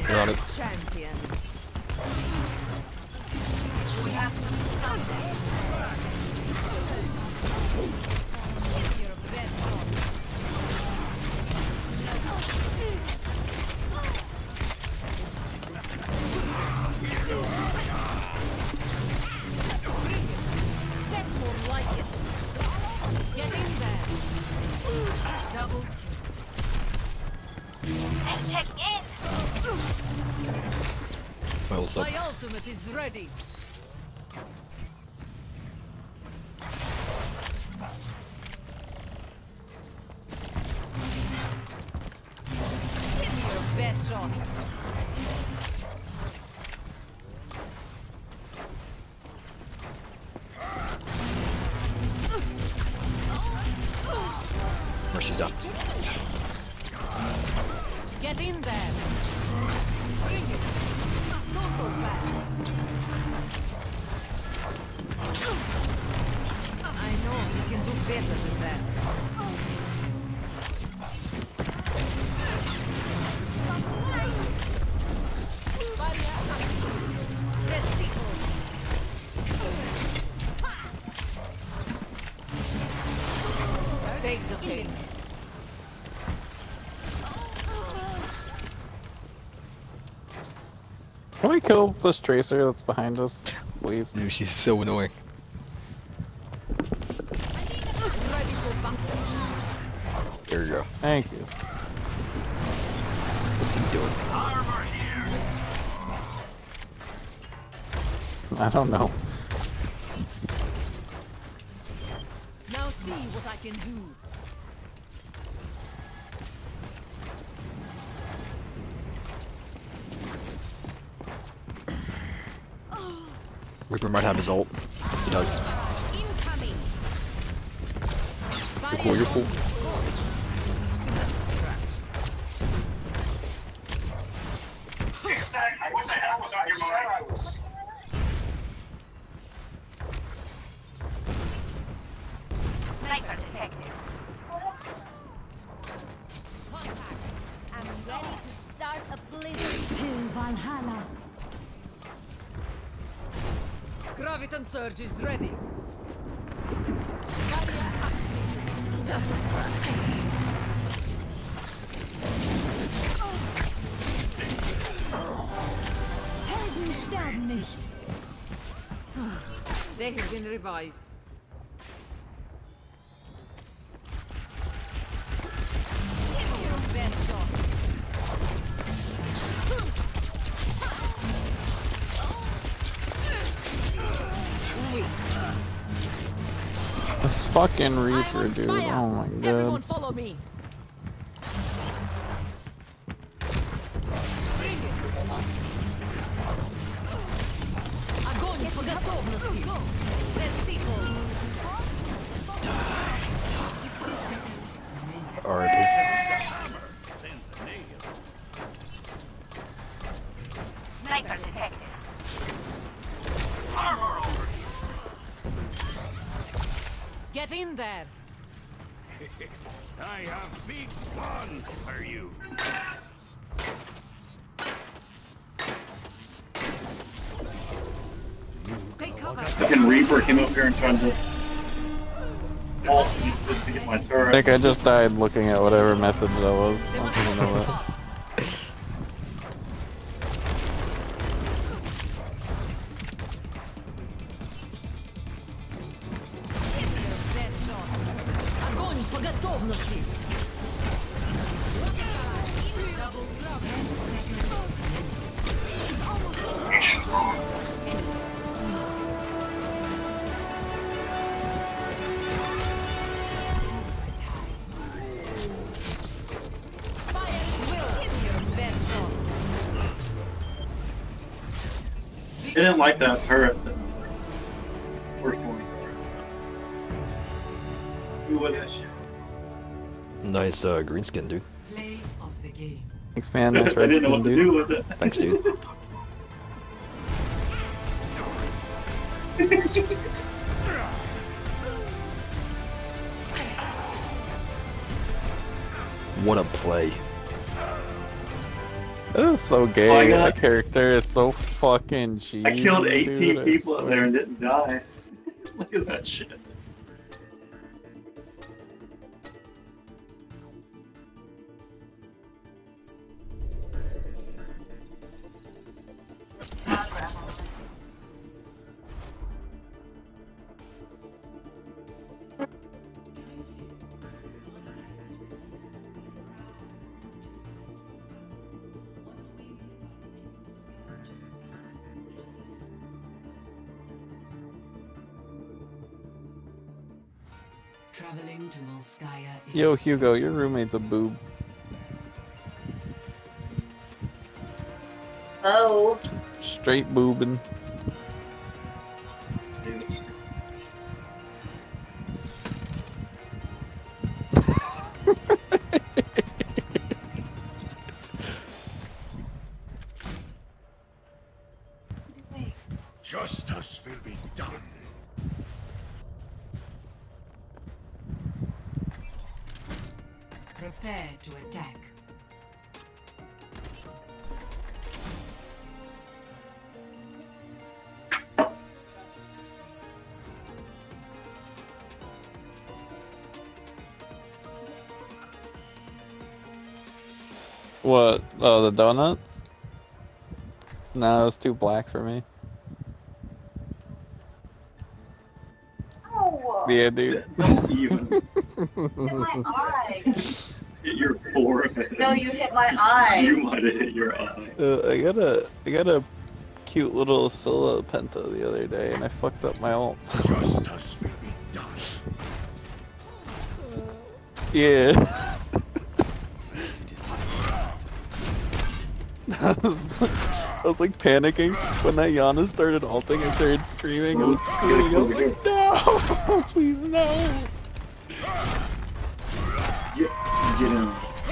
You're on it. Champion. We have to stop them. You're the best one. That's more like it. Get in there. Double. Let's check in. Well, so My ultimate is ready. Give me your best shot. Mercy's done. Get in there. Bring it. Don't go back. I know we can do better than that. Let's see. Take the pain. Can we kill this tracer that's behind us, please? Dude, she's so annoying. Ready for battle. There you go. Thank you. What's he doing? I don't know. Now see what I can do. Reaper might have his ult. He does. Incoming. You're cool, you're cool. What the hell was on your mind? Sniper detected. Contact. I'm ready to start a blizzard till Valhalla. Graviton surge is ready. Barrier activated. Just a scratch. Helden sterben nicht. They have been revived. Give me your best shot. This fucking I'm Reaper, on dude. fire. Oh my Everyone god. follow me. Bring it. Огонь по готовности. Let's see. R.I.P. Sniper detected. Get in there. I have big plans for you. Take cover. Fucking Reaper came up here and tried to ult me just to get my I turret. think I just died looking at whatever message that was. They I must don't even know be that. fast. Give me your best shot. Огонь по готовности. Double fire at will. Give me your best shot. They didn't like that turret. So first one. Who was that shit? Nice green skin, dude. Play of the game. Thanks, man. I Nice red didn't know skin, what to dude. do with it. Thanks, dude. What a play. That is so gay. Oh, I got- That character is so fucking cheesy. I killed 18 dude, I people in there swear. and didn't die. Look at that shit. Traveling to Volskaya. Yo, Hugo, your roommate's a boob. Oh. Straight boobin'. Justice will be done. Prepare to attack. What? Oh, the donuts? No, it's too black for me. Oh. Yeah, dude. Don't even. Hit my eye. Hit your forehead. No, you hit my eye. You might have hit your eye. I got a cute little Scylla Penta the other day, and I fucked up my ult. Justice will be done. Yeah. I was like panicking when that Yana started ulting. I started screaming. I was screaming. I was like, no, please no. Get him.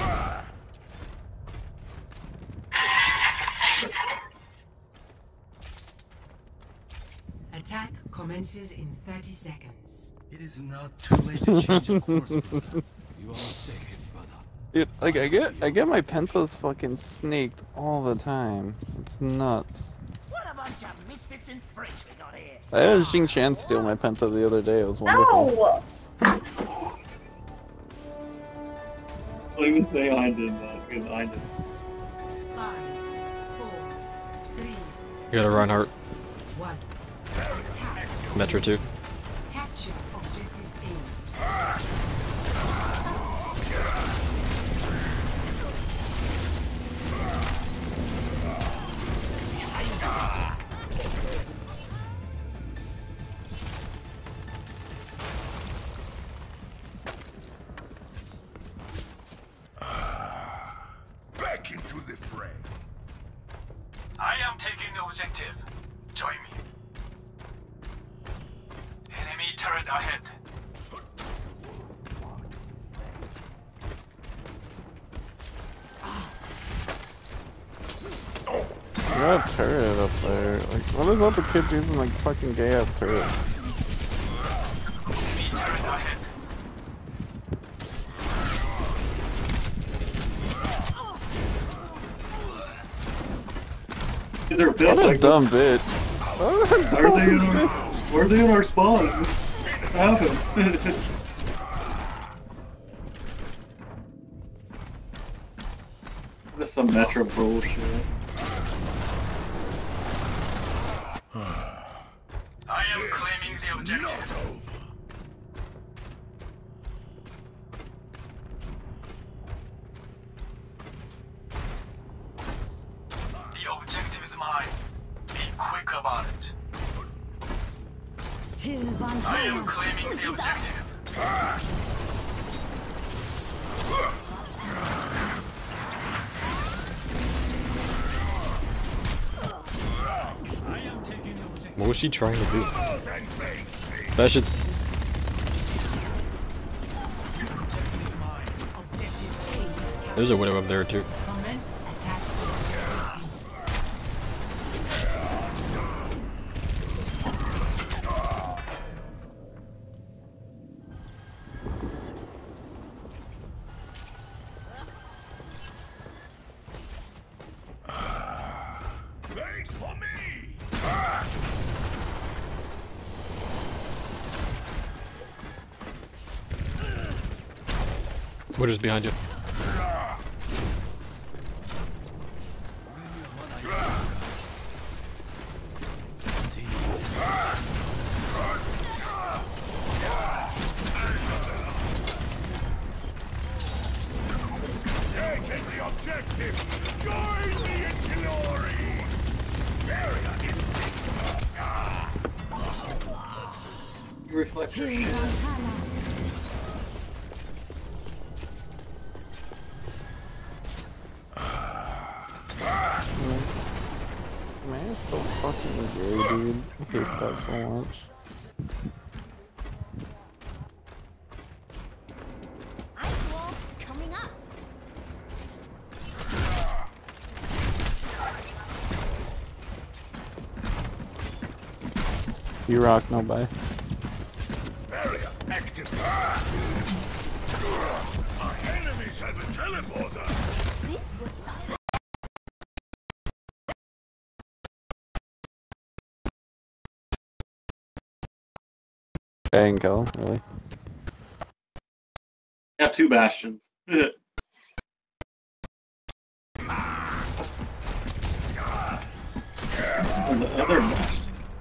Attack commences in 30 seconds. It is not too late to change your course, brother. You are mistaken, brother. Dude, like I get my pentas fucking snaked all the time. It's nuts. What a bunch of misfits and freaks we got here. I had Xing Chan steal my penta the other day. It was wonderful. No. Don't even say I did that, because I did. 5, 4, 3, You got a Reinhardt. 1. Attack. Metro 2. Capture objective A. Back into the fray. I am taking the objective. Join me. Enemy turret ahead. I got a turret up there. Like, what is up with kids using like fucking gay ass turrets? Enemy turret ahead. These are pissed. What a Like, dumb bitch. What a why are they in dumb our, bitch. why are they in our spawn? What happened? This is some Metro bullshit. I am claiming the objective. The objective is mine. Be quick about it. Till Van I am Helden claiming the pushes up. objective. I am taking the objective. What was she trying to do? That should. Objective is mine. Objective A. There's a widow up there too. Commence attack objective B. Widow's behind you. Taking the objective! Join me in glory! Barrier is Reflector Team shit. Valhalla. Man, it's so fucking gay, dude. I hate that so much. Ice wall coming up. You rock, no bye. barrier active! Our enemies have a teleporter! This was not. Bang, kill, really? I have 2 bastions. And the other bastion.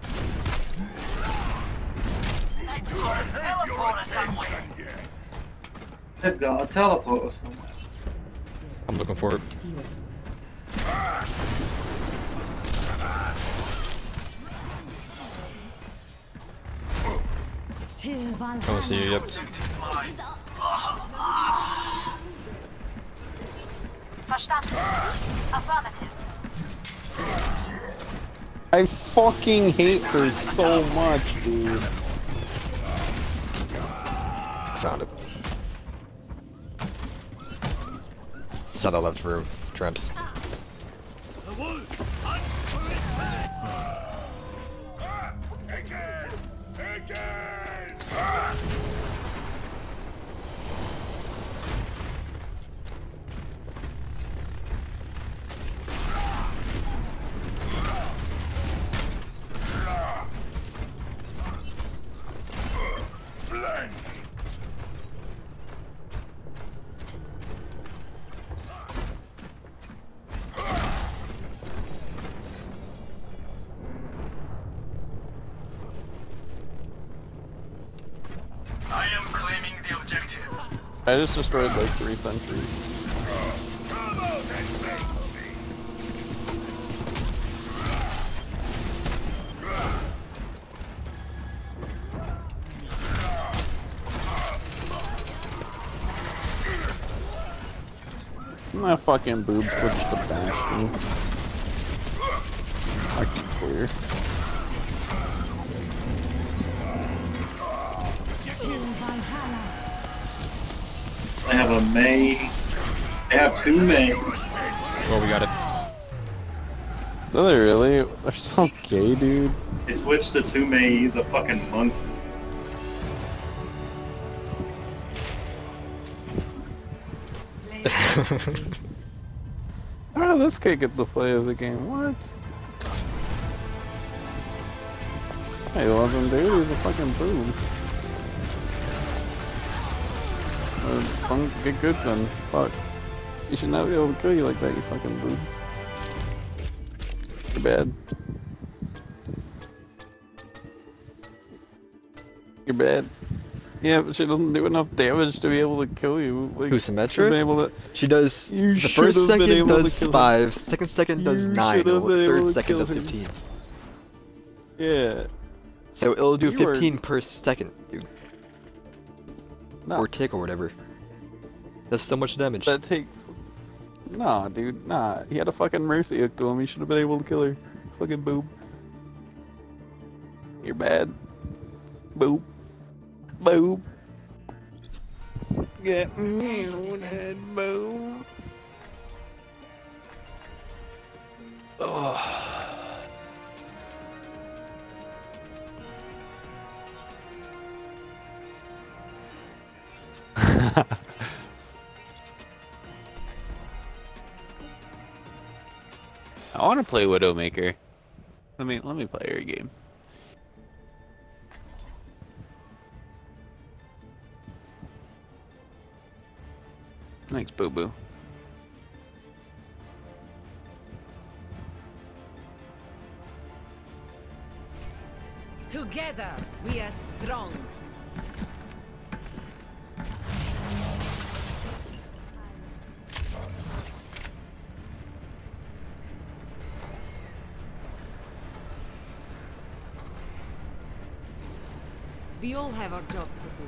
Teleporter somewhere! They've got a teleporter somewhere. I'm looking for it. Team I Valhalla. don't see you yet. Verstanden. Affirmative. I fucking hate her so much, dude. Found it. It's on the left room. Tramps. Again! Again! Blend! I am claiming the objective. I just destroyed like 3 sentries. Come out and face me! My fucking boob switched to Bastion. Fucking clear. Team Valhalla. I have a May. I have 2 May. Well, we got it. Do they really? They're so gay, dude. They switched to 2 May. He's a fucking monkey. Oh, this kid get to play of the game. What? Hey, wasn't dude. He's a fucking boob. Get good then. Fuck. You should not be able to kill you like that, you fucking boob. You're bad. You're bad. Yeah, but she doesn't do enough damage to be able to kill you. Like, Who, should've Symmetra? been able to- She does. You The should've first been second able to does kill her. 5, second does You 9, should've the been able third to second kill does her. 15. Yeah. So it'll do You were- 15 per second, dude. Nah. Or tick or whatever. That's so much damage. That takes. Nah, dude, nah. He had a fucking mercy hook to him. He should have been able to kill her. Fucking boob. You're bad. Boob. Boob. Get me on that boob. Oh. I want to play Widowmaker. Let me play her game. Thanks, Boo Boo. Together, we are strong. We all have our jobs to do.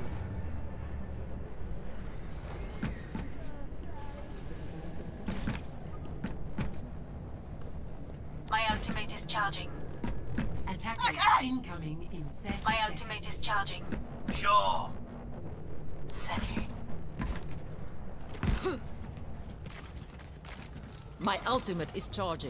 My ultimate is charging. Attackers incoming in 30 My seconds. ultimate is charging. Sure. Setting. My ultimate is charging.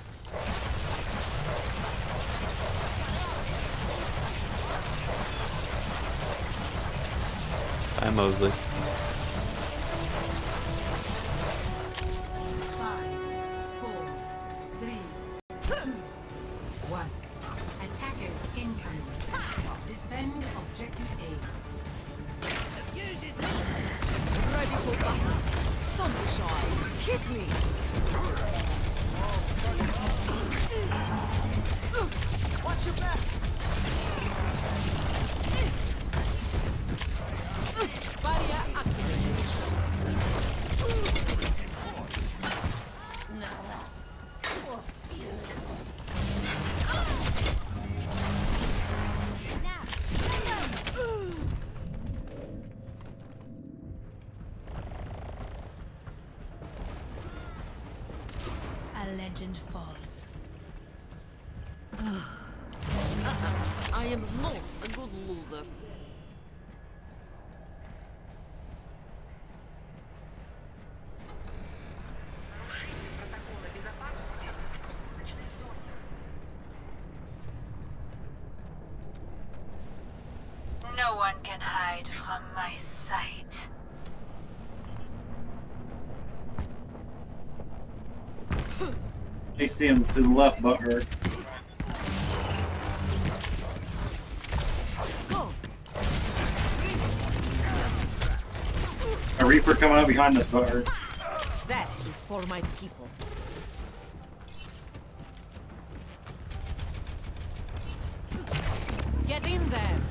Hi, Mosley. 5, 4, 3, 2, 1. Attackers incoming. Defend objective A. Ready for battle. Thundershine. Hit me. Watch your back. Barrier activated. A legend falls. I am not a good loser. No one can hide from my sight. They see him to the left, Butthurt. Go. A Reaper coming up behind us, Butthurt. That is for my people. Get in there.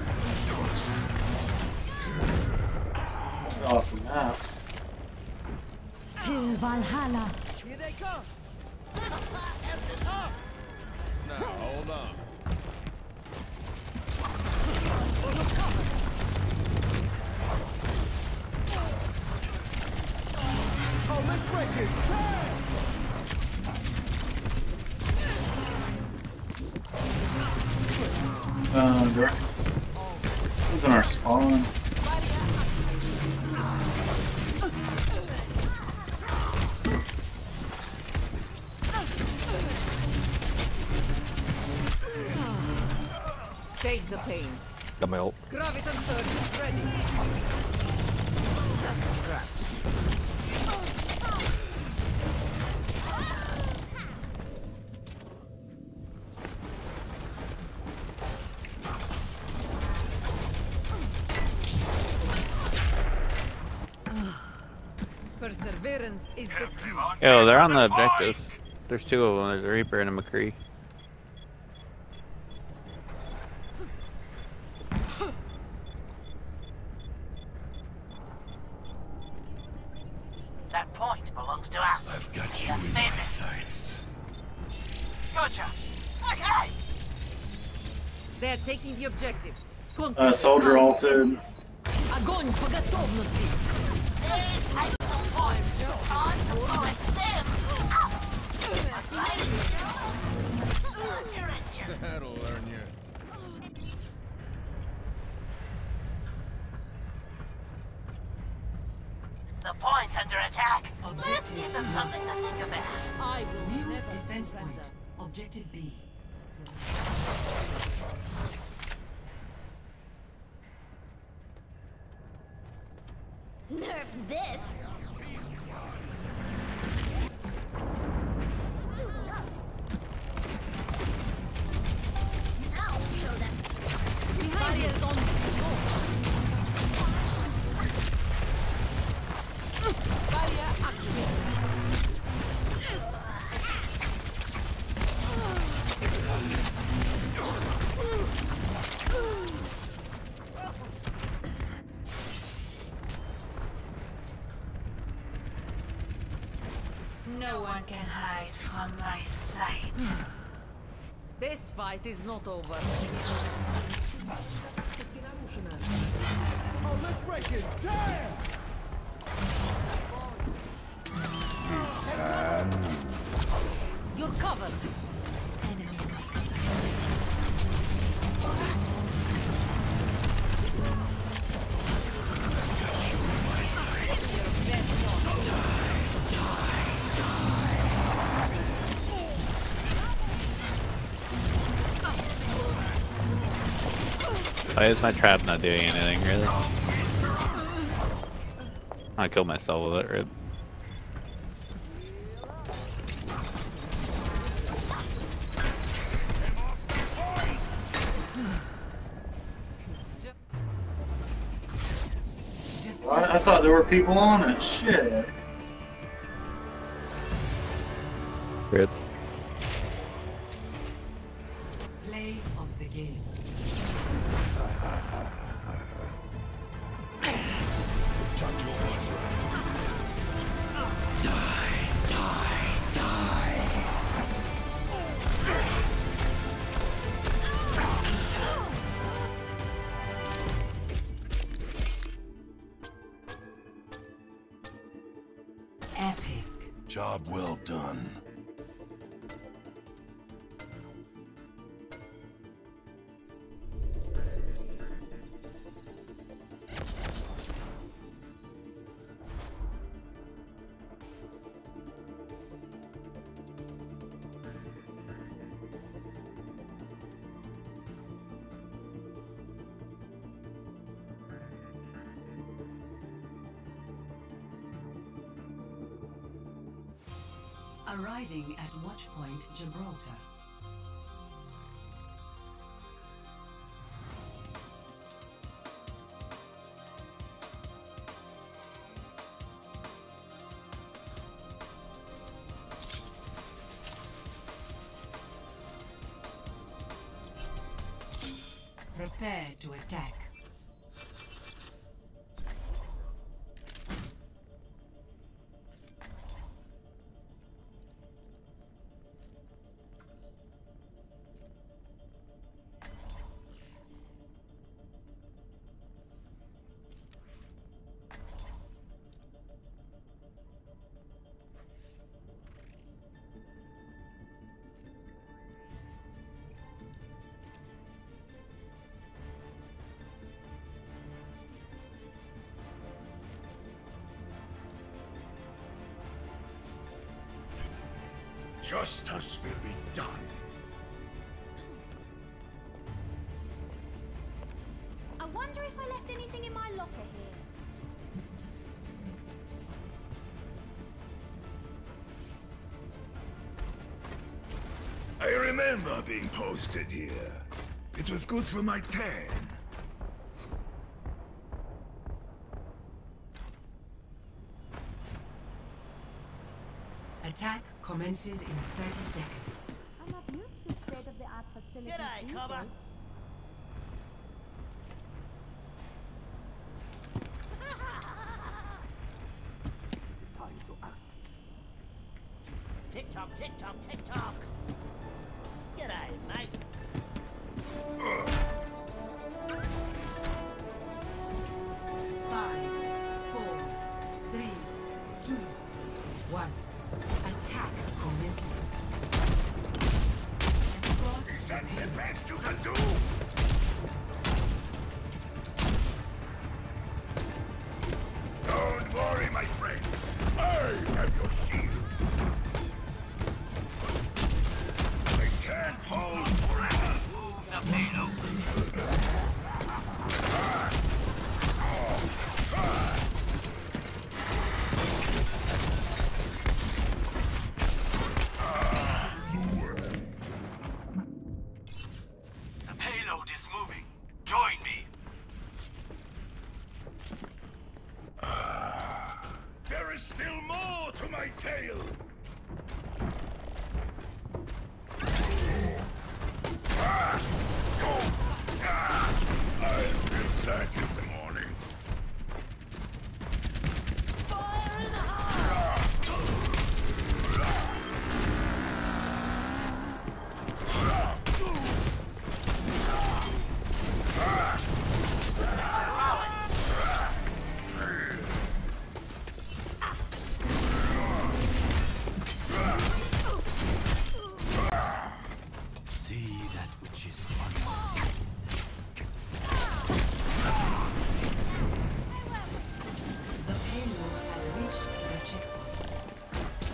Awesome map. Till Valhalla. Here they come. Now, hold on. Oh, let's break it. Direct. Who's in our spawn? Take the pain. Got my ult. Graviton Surge is ready. Just a scratch. Perseverance is the key. Yo, they're on the objective. There's two of them. There's a Reaper and a McCree. That point belongs to us. I've got you in my sights. Gotcha. Okay. They are taking the objective. Soldier ulted. Огонь по готовности. That'll learn you. The point's under attack. Let's Objective give them something to think about. I will New never defense surrender. point. Objective B. Nerf this! Barriers on. can hide from my sight. This fight is not over. Oh, let's break it down! It's You're covered. Why is my trap not doing anything, really? I killed myself with it, rip. What? I thought there were people on it. Shit. Rip. Play of the game. Tuck your butts Epic. Job well done. Arriving at Watchpoint Gibraltar. Prepare to attack. Justice will be done. I wonder if I left anything in my locker here. I remember being posted here. It was good for my tan. Attack commences in 30 seconds. I'm not used to state-of-the-art facilities. G'day, Cobber. Tick tock, tick tock, tick tock. G'day, mate. Five, 4, 3, 2, 1. Attack commencing. Escort. That's the best you can do! Don't worry, my friends. I am your shield. I can't hold forever. The payload. The payload is moving. Join me. There is still more to my tale. I'll fix that in the morning. Fire in the hole! See that which is unseen. The payload has reached the checkpoint.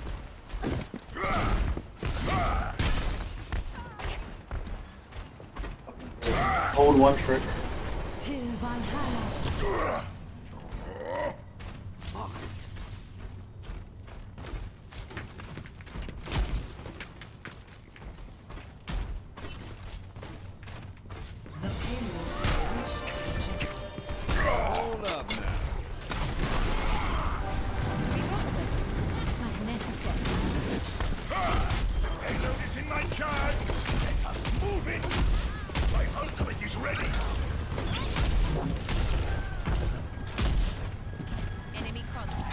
Hold one trick. Till Valhalla. The payload has reached the checkpoint. Hold up now. Not necessary. Payload is in my charge. Let us move it. My ultimate is ready. Enemy contact.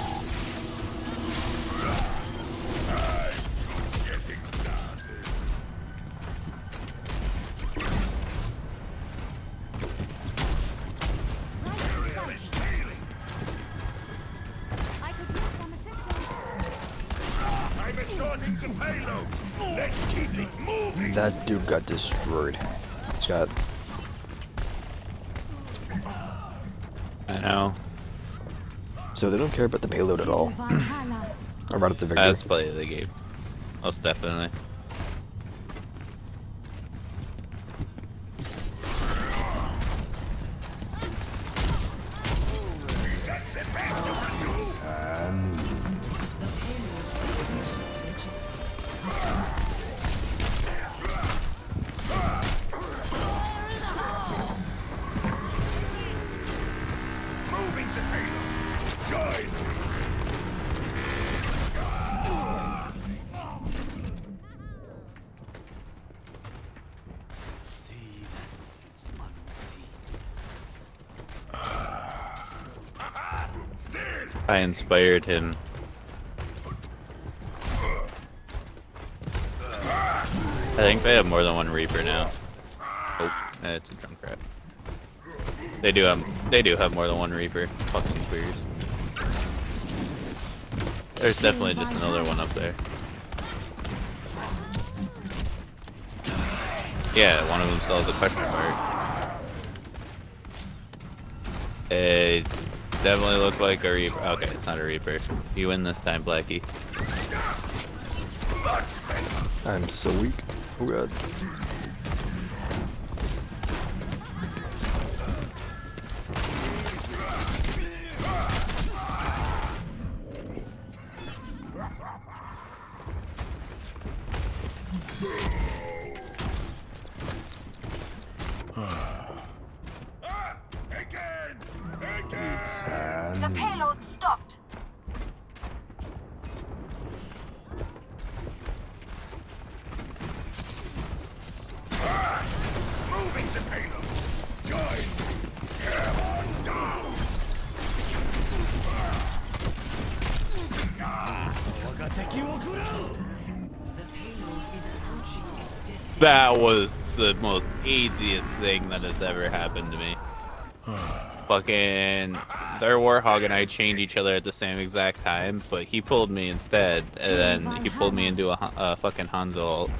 I'm just getting started. Area is stealing. I could use some assistance. I'm escorting the payload. Let's keep it moving. That dude got destroyed. He's got. I know. So they don't care about the payload at all. Valhalla. Or about the victory. That's play of the game. Most definitely. That's the best you can do. The payload has reached the checkpoint. Moving the payload. Join me. See that which is unseen. Still. I inspired him. I think they have more than one Reaper now. Oh, it's a drum crap. They do have more than one Reaper. Fucking queers. There's definitely just another one up there. Yeah, one of them still has a question mark. It definitely looked like a Reaper. Okay, it's not a Reaper. You win this time, Blackie. I'm so weak. Oh god. Again. The payload stopped. Moving the payload. Join. Come on down. The payload is approaching its destination. That was the most easiest thing that has ever happened to me. Fucking, their Warhog and I chained each other at the same exact time, but he pulled me instead, and then he pulled me into a fucking Hanzo ult.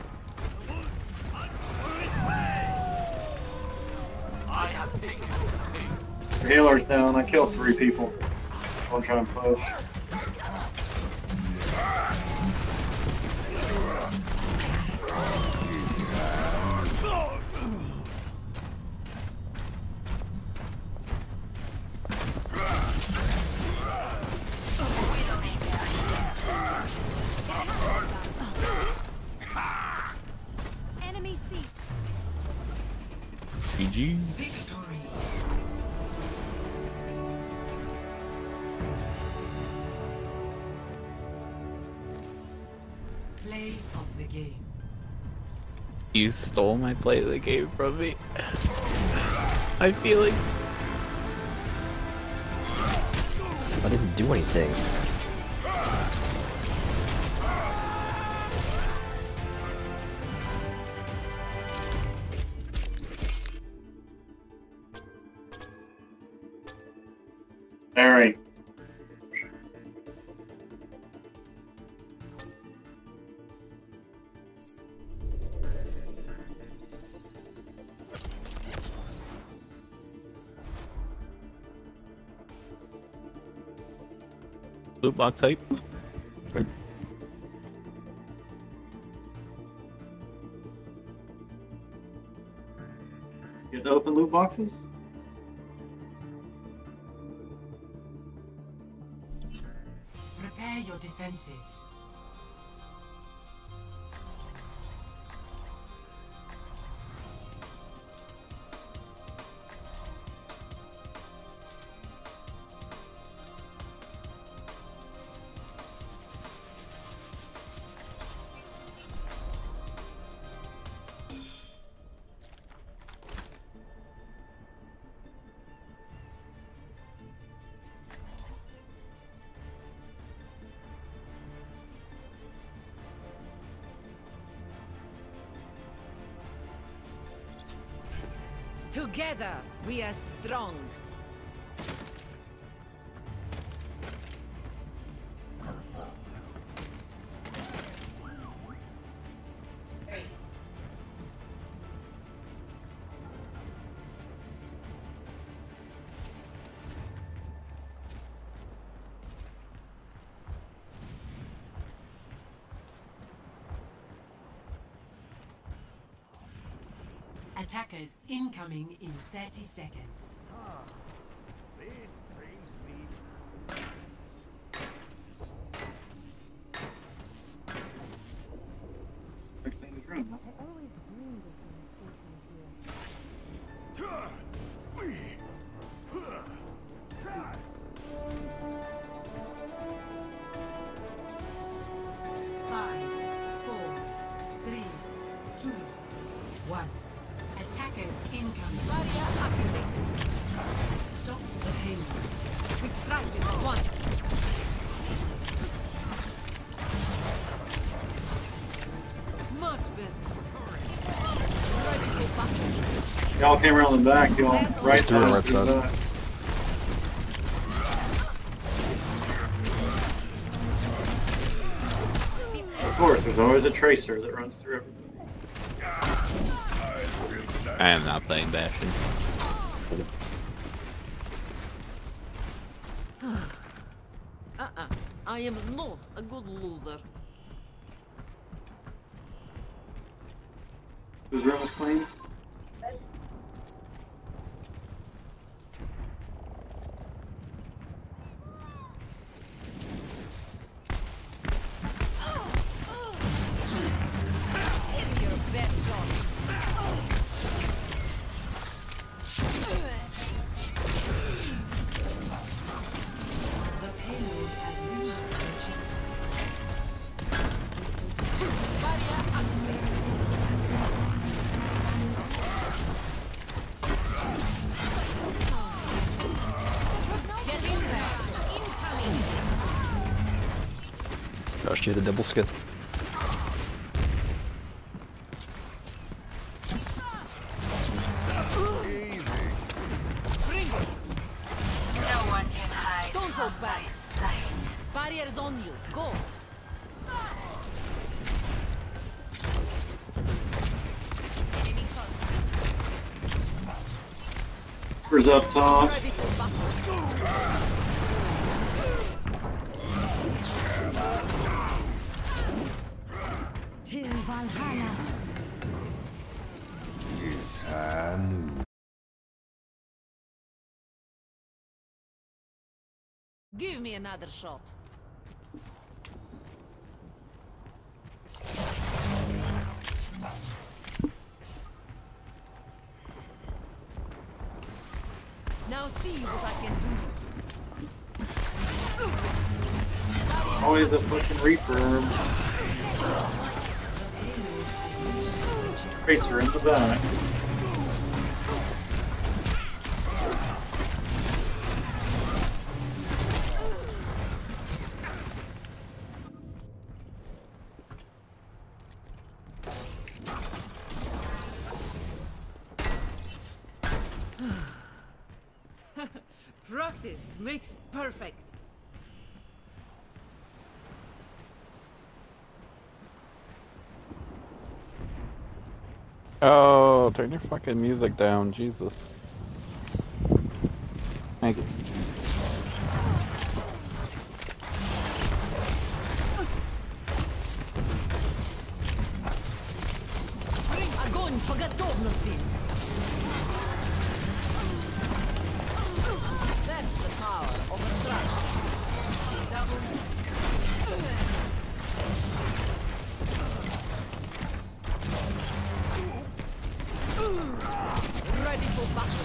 Healer's down. I killed 3 people. I'm trying to push. Enemy seat. GG. Victory. Play of the game. You stole my play of the game from me. My feelings. I didn't do anything. Very. Loot box hype. Get to open loot boxes? Prepare your defenses. Together, we are strong. Attackers incoming in 30 seconds. Five, 4, 3, 2, 1. Attackers incoming. Barrier activated. Stop the payload. We strike at once. Much better. Ready for battle. Y'all came around the back, y'all. Right through the side. right through the side. back. Of course, there's always a tracer that runs through everything. I am not playing Bastion. I am not a good loser. Whose room is clean? Your best shot. The payload has reached the chip. Barrier activated. Get in there. Incoming. Gosh, you had the double skid. Bring it. No one can hide Don't from hold back. my sight. Barrier's on you. Go. Enemy Who's up top? ready for battle. Till Valhalla. It's high noon. Give me another shot. Now see what I can do. Always a fucking Reaper. Tracer in the back. Practice makes perfect. Oh, turn your fucking music down, Jesus. Thank you. Огонь по готовности. That's the power of a ready for battle.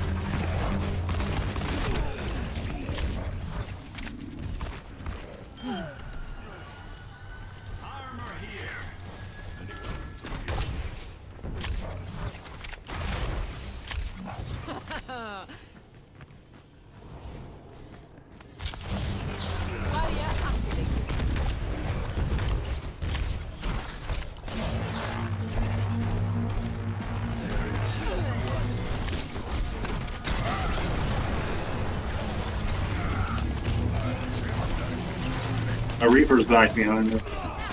Barrier activated. A Reaper's back behind us.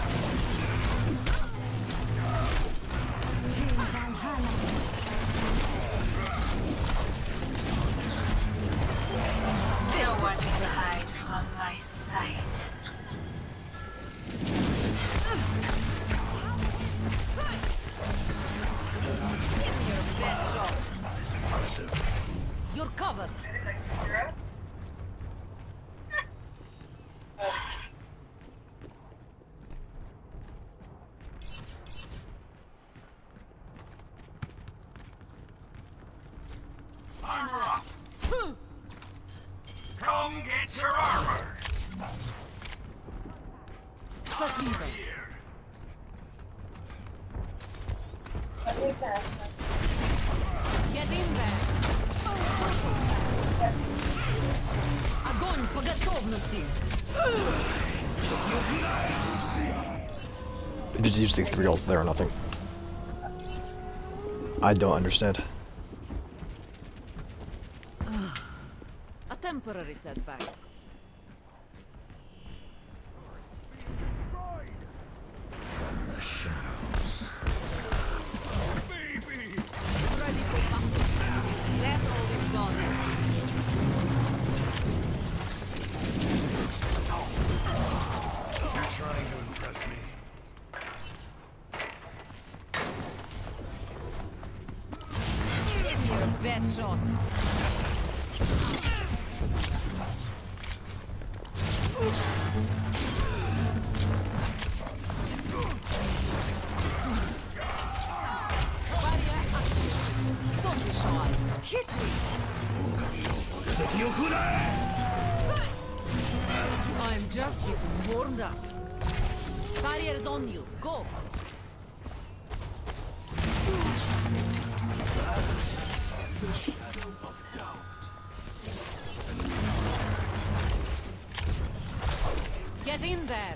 No one can hide from my sight. Give me your best shot. You're covered. Armor up! Come get your armor! Спасибо. Here! Get in there. Огонь по готовности. There's usually 3 ults there or nothing. I don't understand. A temporary setback. Baby! Ready for battle. That's all we've got. You're trying to impress me. Give me your best shot. Barrier activated. Don't be shy. Hit me. I'm just getting warmed up. Barrier's on you. Go. Get in there.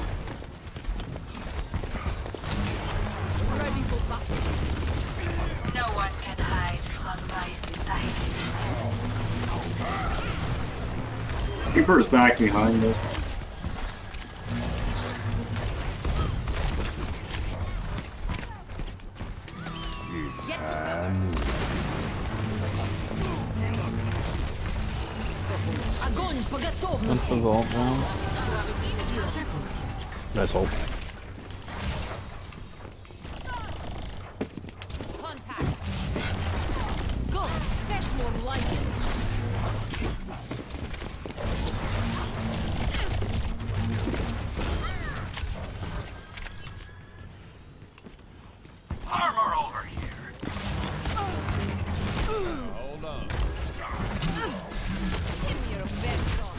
Ready for battle. No one can hide from my sight. Reaper's back behind us. Get Огонь по That's готовности. the vault now. Nice ult. Contact. Good. That's more like it. Armor over here! Hold on. Give me your best shot.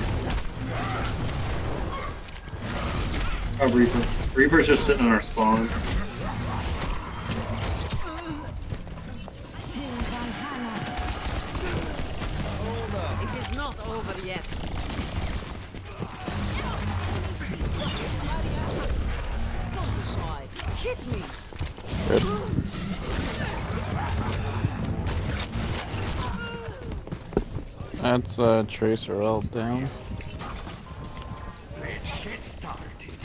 Oh, Reaper. Reaper's just sitting in our spawn. It is not over yet. Don't be shy. Hit me. Good. That's Tracer all down. Let's get started.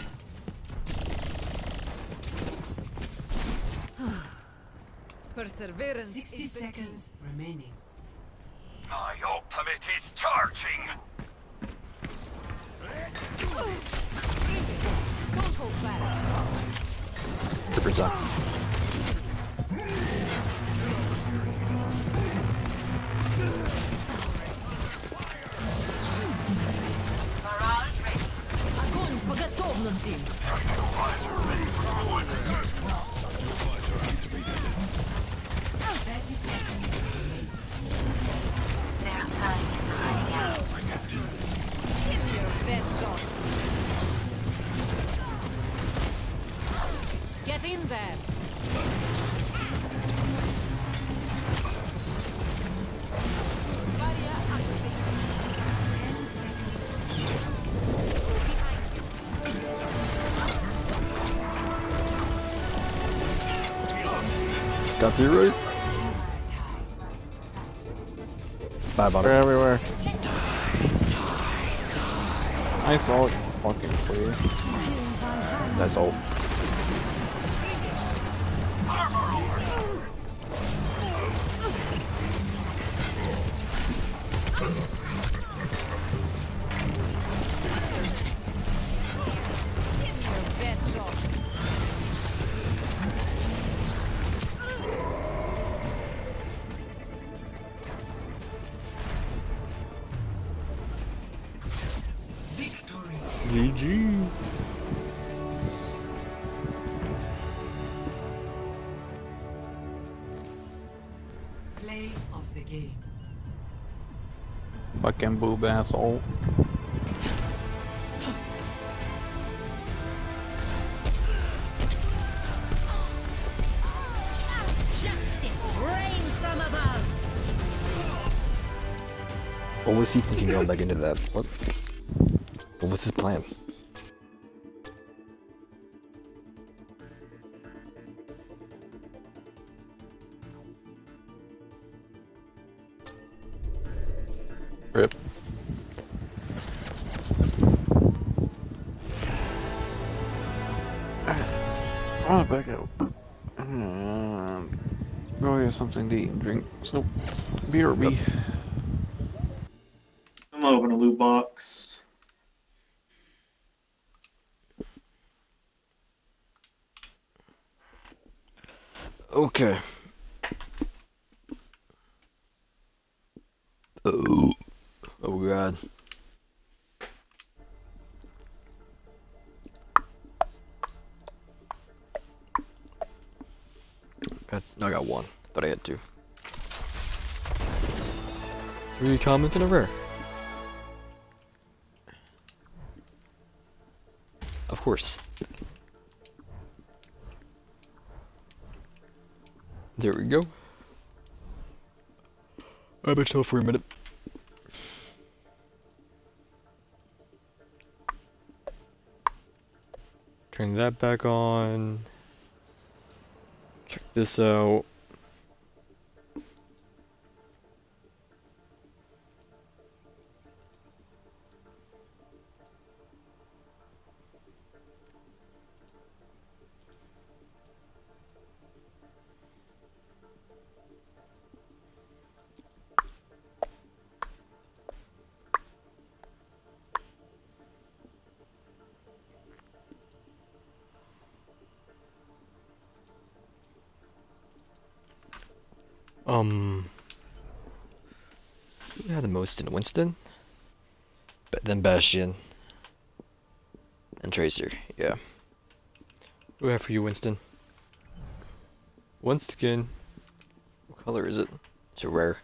Perseverance. 60 is the key. seconds remaining. My ultimate is charging. Don't hold back. Reaper's up. Barrage ready. Огонь по готовности. Their time is running out. Give your best shot. Get in there. Barrier activated. 10 seconds. Got through right? Bye, bottom. They're everywhere. Nice ult, fucking clear. That's all. your best shot. Victory. GG. Play of the game. Fucking boob ass ult. Justice reigns from above. What was he thinking going back into that? What? What was his plan? Rip. Oh, back out. Go get something to eat and drink. So, BRB. I'm gonna open a loot box. Okay. Oh. Oh god. I got one. Thought I had two. 3 commons and a rare. Of course. There we go. I've been chill for a minute. Turn that back on. Check this out. Who had the most in Winston? Then Bastion. And Tracer, yeah. What do I have for you, Winston? One skin. What color is it? It's a rare.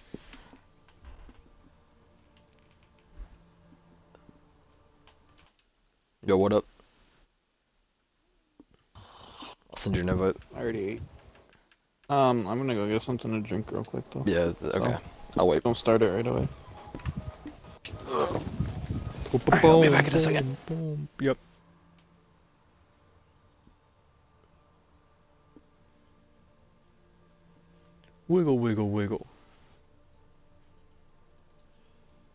Yo, what up? I'll send your invite. I already ate. I'm gonna go get something to drink real quick though. Yeah, okay. I'll wait. Don't start it right away. Alright, I'll be back in a second. Yep. Wiggle, wiggle, wiggle.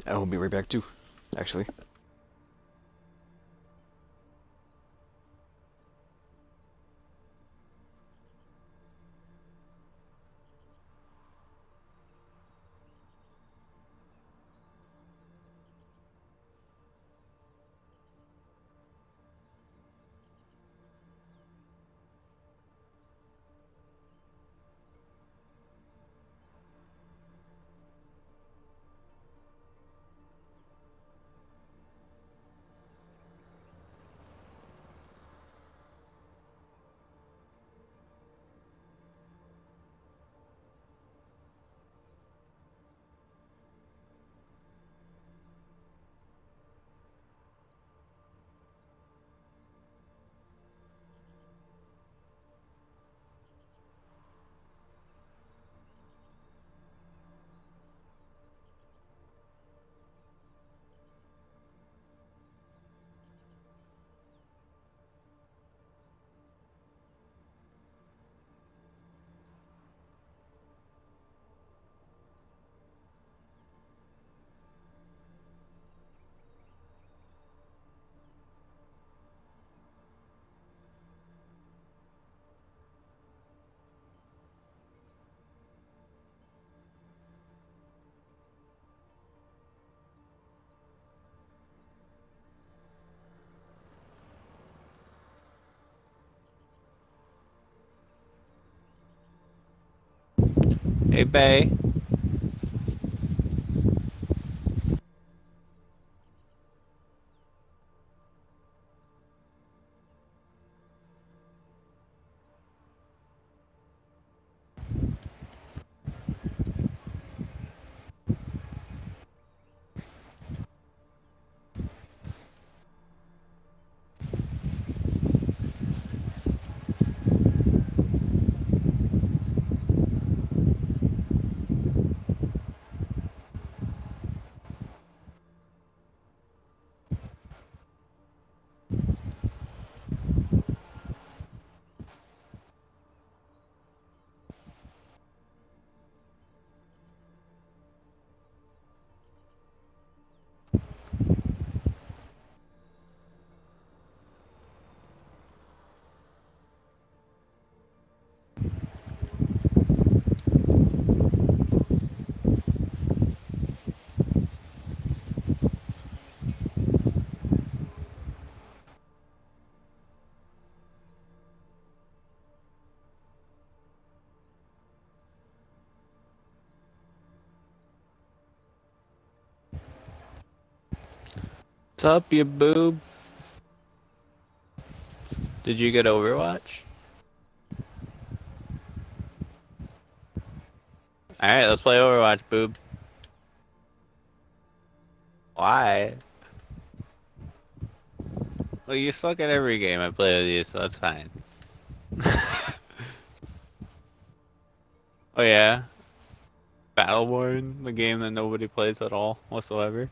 I will be right back too, actually. Hey, Bay. What's up, you boob? Did you get Overwatch? Alright, let's play Overwatch, boob. Why? Well, you suck at every game I play with you, so that's fine. Oh yeah? Battleborn, the game that nobody plays at all, whatsoever.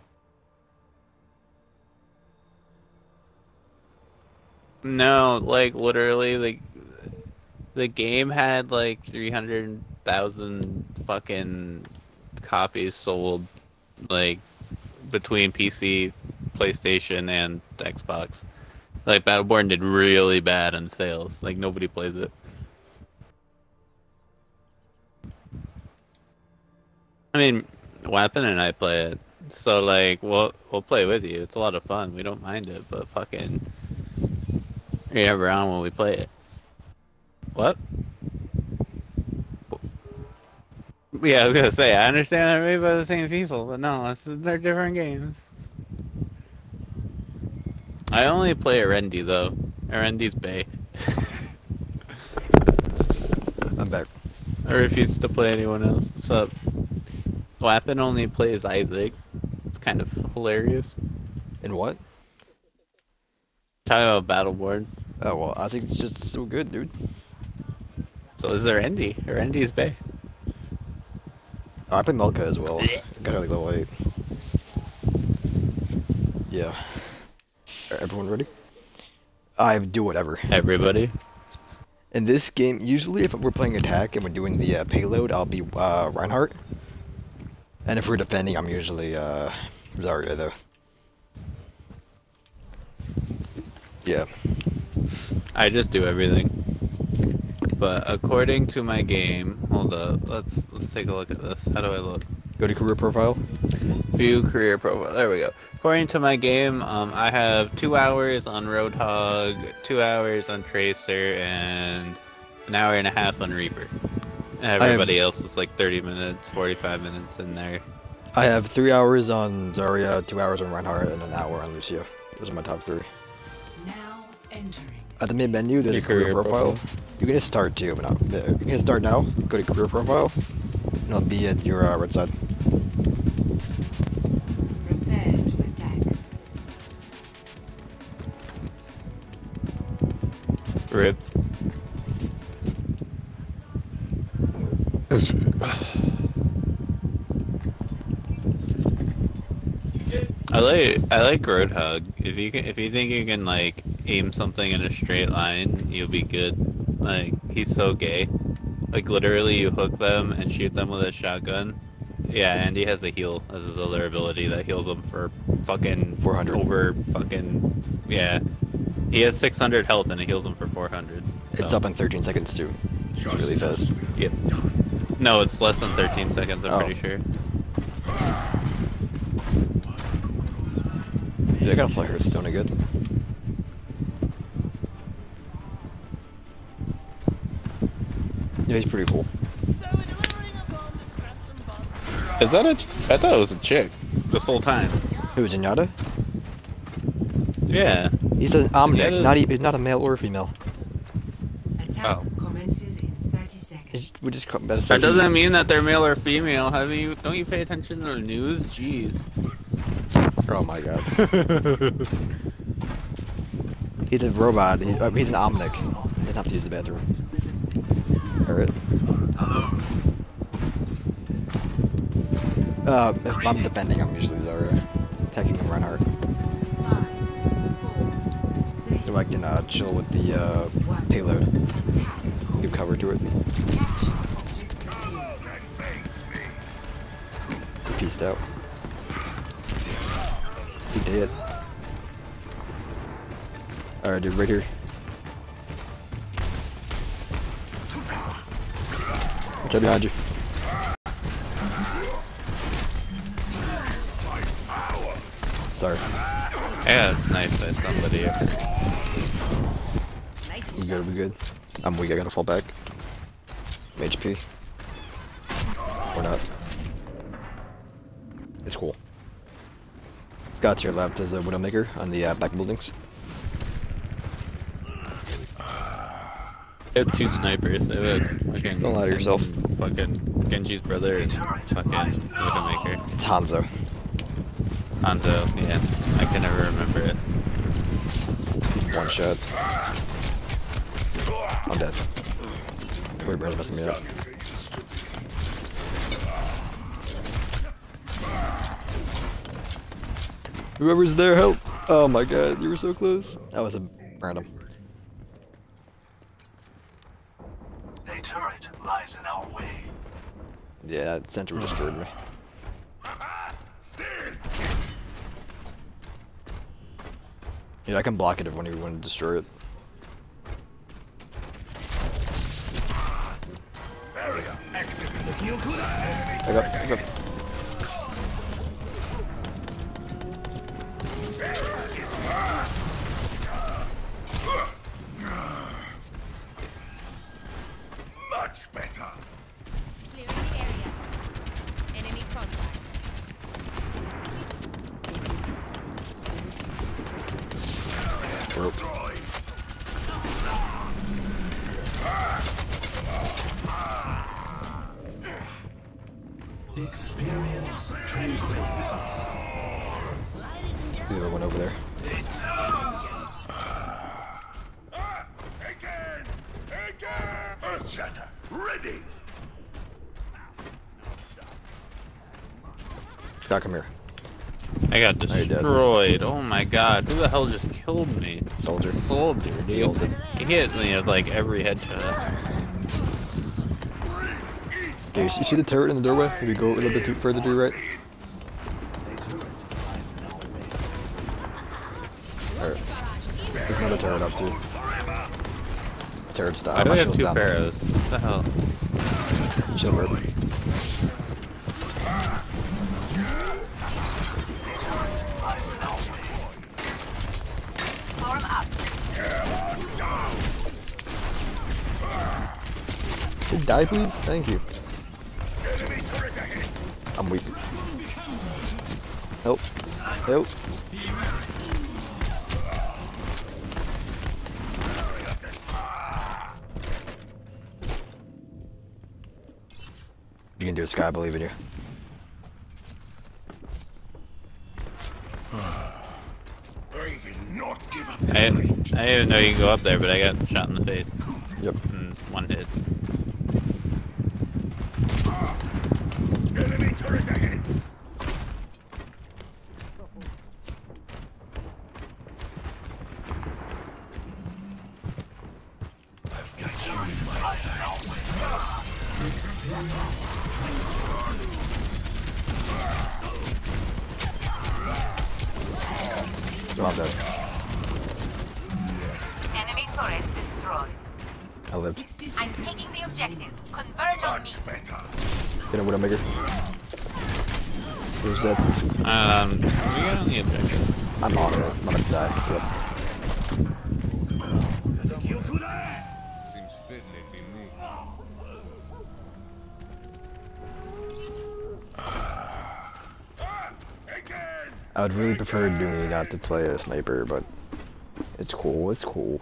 No, like, literally, the game had, like, 300,000 fucking copies sold, like, between PC, PlayStation, and Xbox. Like, Battleborn did really bad in sales. Like, nobody plays it. I mean, Weapon and I play it. So, like, we'll play with you. It's a lot of fun. We don't mind it, but fucking... you're never around when we play it. What? Yeah, I was gonna say, I understand they're made by the same people, but no, they're different games. I only play Arendi, though. Arendi's Bay. I'm back. I refuse to play anyone else. What's up? Weapon only plays Isaac. It's kind of hilarious. In what? Talking about Battleborn. Oh, well, I think it's just so good, dude. So is there Arendi? Arendi's Bay. Oh, I play Melka as well. Got her like level 8. Yeah. Everyone ready? I do whatever. Everybody? In this game, usually if we're playing attack and we're doing the payload, I'll be Reinhardt. And if we're defending, I'm usually Zarya though. Yeah. I just do everything. But according to my game, hold up, let's take a look at this. How do I look? Go to career profile. View career profile. There we go. According to my game, I have 2 hours on Roadhog, 2 hours on Tracer, and an hour and a half on Reaper. Everybody else is like 30 minutes, 45 minutes in there. I have 3 hours on Zarya, 2 hours on Reinhardt, and an hour on Lucio. Those are my top 3. Now entering. At the main menu, there's a Your career profile. You can just start too, but not. You can just start now. Go to career profile, and it'll be at your right side. Prepare to attack. Rip. I like Roadhog. If you think you can like aim something in a straight line, you'll be good. Like he's so gay. Like literally, you hook them and shoot them with a shotgun. Yeah, and he has a heal as his other ability that heals him for fucking 400. Over fucking yeah. He has 600 health and it heals him for 400. So. It's up in 13 seconds too. It's really fast. Yep. No, it's less than 13 seconds. I'm pretty sure. Yeah, I gotta play Hearthstone again. Yeah, he's pretty cool. Is that a? I thought it was a chick this whole time. Who is Zenyatta? Yeah. He's an omnic. Yeah, He's not a male or a female. Attack commences in 30 seconds. We just that doesn't mean that they're male or female. Don't you pay attention to the news? Jeez. Oh my god. He's a robot. He's an omnic. He doesn't have to use the bathroom. Alright. If I'm defending, I'm usually Zarya. Attacking Reinhardt. So I can chill with the payload. Give cover to it. He pieced out. He did. Alright, dude, right here. Watch out behind you. Sorry. I got sniped by somebody. We good, we good. I'm weak, I gotta fall back. I'm HP. Or not. It's cool. Scott's to your left as a Widowmaker on the back buildings. They have 2 snipers. They have fucking. Don't lie to yourself. Fucking Genji's brother and fucking Widowmaker. It's Hanzo. Hanzo, yeah. I can never remember it. One shot. I'm dead. Widowmaker's messing me up. Whoever's there, help! Oh my god, you were so close. That was a random. A turret lies in our way. Yeah, that sentry destroyed me. Yeah, I can block it if you want to destroy it. I got. Much better. Clearing the area. Enemy contact. Rope. Experience tranquility. The other one over there. Again! Earthshatter, ready! Scott, come here. I got you're dead. destroyed. Oh my god. Who the hell just killed me? Soldier. Soldier, dude. He hit me with like every headshot. Okay, you see the turret in the doorway? Maybe go a little bit further to your right. Alright. There's another turret up too. Turret's down. Why do My we have shield's two down there. pharaohs? What the hell? Shield burp. Form up. Can you die, please? Thank you. I'm weak. Help. Help. You can do it, Sky. I believe in you. I didn't even know you can go up there, but I got shot in the face. Yep. One hit. Enemy turret ahead. I've got you in my sights. Drop that. Enemy turret destroyed. I lived. I'm taking the objective. Converge on me. Get a Widowmaker. Who's dead? We got on the objective. I'm on it. I'm gonna die. Yep. Seems fitting it'd be me. I would really prefer Dooney not to play a sniper, but it's cool. It's cool.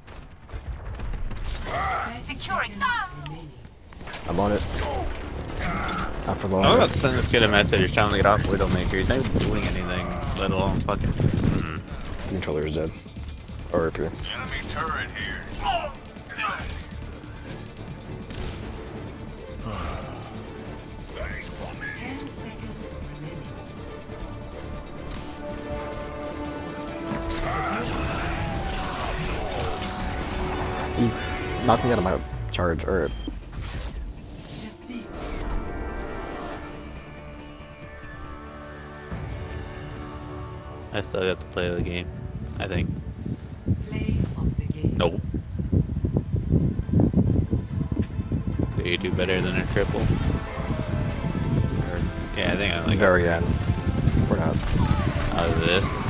Securing them. I'm on it. I forgot. I'm about to send this kid a message. He's trying to get off Widowmaker. He's not even doing anything, let alone fucking. Controller is dead. Or RP. Enemy turret here. He knocked me out of my charge. Or I still got to play the game, I think. Nope. Do you do better than a triple? Or, yeah, I think I like very end. We're not. out of this.